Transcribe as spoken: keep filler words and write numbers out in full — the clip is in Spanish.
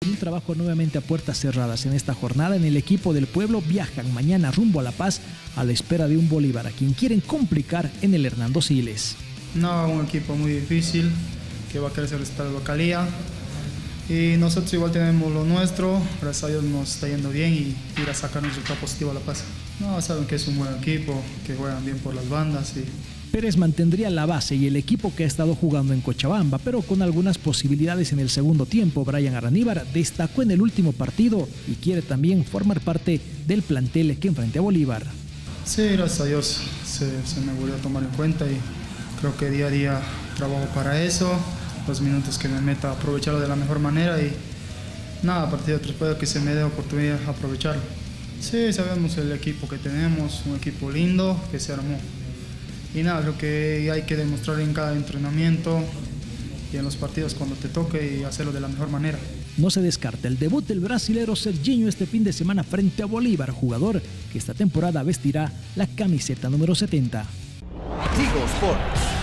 y un trabajo nuevamente a puertas cerradas. En esta jornada, en el equipo del pueblo viajan mañana rumbo a La Paz a la espera de un Bolívar, a quien quieren complicar en el Hernando Siles. No, un equipo muy difícil que va a querer estar en localía. Y nosotros igual tenemos lo nuestro, gracias a Dios nos está yendo bien y ir a sacar un resultado positivo a La Paz. No, saben que es un buen equipo, que juegan bien por las bandas. Y... Pérez mantendría la base y el equipo que ha estado jugando en Cochabamba, pero con algunas posibilidades en el segundo tiempo. Brian Araníbar destacó en el último partido y quiere también formar parte del plantel que enfrente a Bolívar. Sí, gracias a Dios se, se me volvió a tomar en cuenta y creo que día a día trabajo para eso. Los minutos que me meta, aprovecharlo de la mejor manera y nada, a partir de otro espero que se me dé oportunidad de aprovecharlo. Sí, sabemos el equipo que tenemos, un equipo lindo que se armó. Y nada, creo que hay que demostrar en cada entrenamiento y en los partidos cuando te toque y hacerlo de la mejor manera. No se descarta el debut del brasilero Serginho este fin de semana frente a Bolívar, jugador que esta temporada vestirá la camiseta número setenta. Tigo Sports.